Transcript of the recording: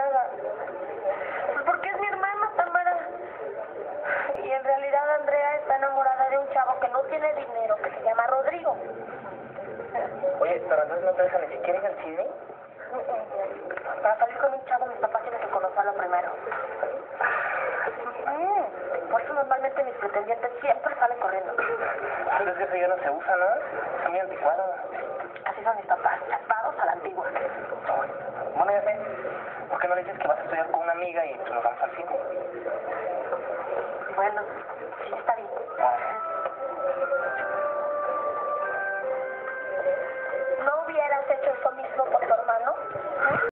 nada. Pues porque es mi hermana, Tamara. Y en realidad Andrea está enamorada de un chavo que no tiene dinero, que se llama Rodrigo. Oye, pero entonces no te dejan ni siquiera ir al cine. Para salir con un chavo, mis papás tienen que conocerlo primero. Por eso normalmente mis pretendientes siempre salen corriendo. Pero es que eso ya no se usa, ¿no? Es muy anticuado. Así son mis papás, chapados a la antigua. Bueno, ya sé. ¿Por qué no le dices que vas a estudiar con una amiga y pues nos vamos al cine? Bueno, sí está